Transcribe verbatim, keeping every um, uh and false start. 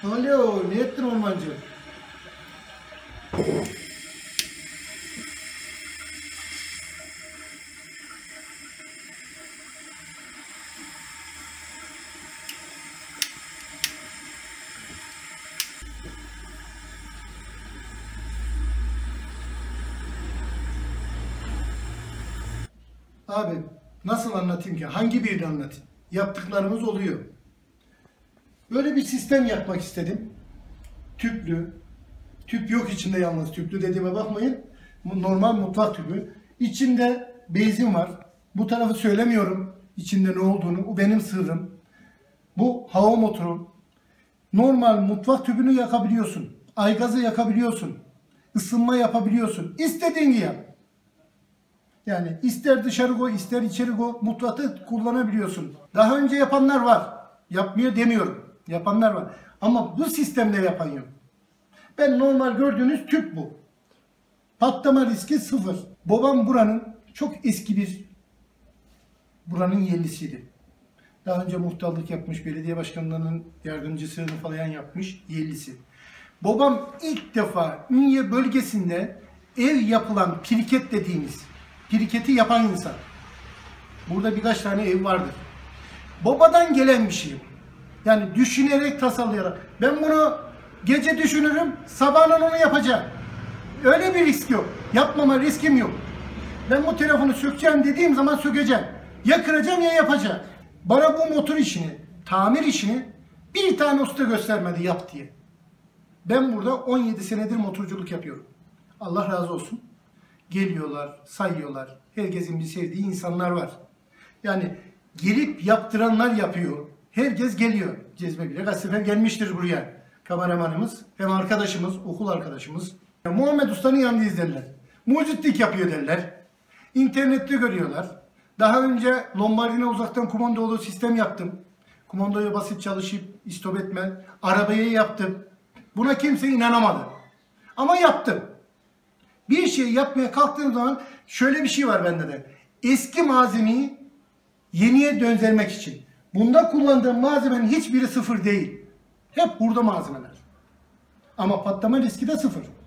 Alo, ne ettin Ormancı? Abi nasıl anlatayım ki? Hangi birini anlatayım? Yaptıklarımız oluyor. Böyle bir sistem yapmak istedim. Tüplü. Tüp yok içinde yalnız. Tüplü dediğime bakmayın. Normal mutfak tüpü. İçinde benzin var. Bu tarafı söylemiyorum. İçinde ne olduğunu. Bu benim sırrım. Bu hava motoru. Normal mutfak tüpünü yakabiliyorsun. Aygazı yakabiliyorsun. Isınma yapabiliyorsun. İstediğin gibi yap. Yani ister dışarı koy, ister içeri koy, mutfakta kullanabiliyorsun. Daha önce yapanlar var. Yapmıyor demiyorum. Yapanlar var. Ama bu sistemde yapan yok. Ben normal gördüğünüz tüp bu. Patlama riski sıfır. Babam buranın çok eski bir buranın yerlisiydi. Daha önce muhtarlık yapmış, belediye başkanlarının yardımcısını falan yapmış yerlisi. Babam ilk defa Ünye bölgesinde ev yapılan piriket dediğimiz piriketi yapan insan. Burada birkaç tane ev vardır. Babadan gelen bir şey. Yani düşünerek, tasarlayarak. Ben bunu gece düşünürüm, sabahın onu yapacağım. Öyle bir risk yok. Yapmama riskim yok. Ben bu telefonu sökeceğim dediğim zaman sökeceğim. Ya kıracağım ya yapacağım. Bana bu motor işini, tamir işini bir tane usta göstermedi yap diye. Ben burada on yedi senedir motorculuk yapıyorum. Allah razı olsun. Geliyorlar, sayıyorlar. Herkesin bir sevdiği insanlar var. Yani gelip yaptıranlar yapıyor. Herkes geliyor. Cezbe bile kaç sefer gelmiştir buraya. Kameramanımız, hem arkadaşımız, okul arkadaşımız. Muhammed Usta'nın yanında izlerler. Mucitlik yapıyor derler. İnternette görüyorlar. Daha önce Lombardine uzaktan kumandolu sistem yaptım. Kumandoya basıp çalışıp istop etme. Arabayı yaptım. Buna kimse inanamadı. Ama yaptım. Bir şey yapmaya kalktığım zaman şöyle bir şey var bende de. Eski malzemeyi yeniye döndürmek için. Bunda kullandığım malzemenin hiçbiri sıfır değil. Hep burada malzemeler. Ama patlama riski de sıfır.